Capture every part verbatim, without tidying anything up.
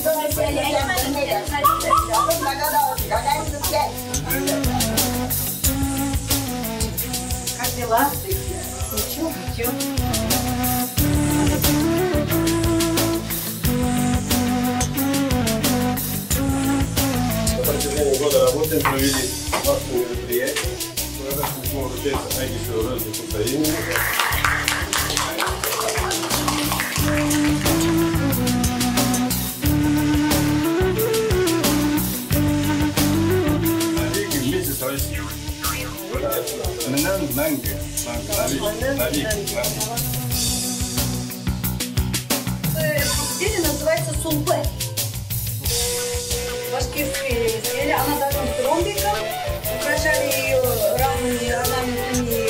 Как дела? Ничего, ничего. На протяжении года работаем, провели массу мероприятий. Программа вручается Айгису Рознику Саимину. Навеки вместе с Россией. Менен Нанге. Навеки. Изделие называется сумпе. Башкирские изделия, она даже с ромбиком, украшали ее разными орнаментами.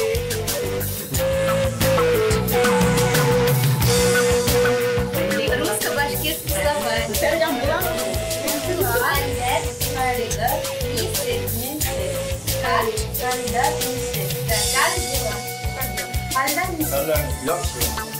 Русско-башкирский словарь. Кальдер, калида, мисер, мисер, калида, мисер. Калида, мисер. Hala yapsın.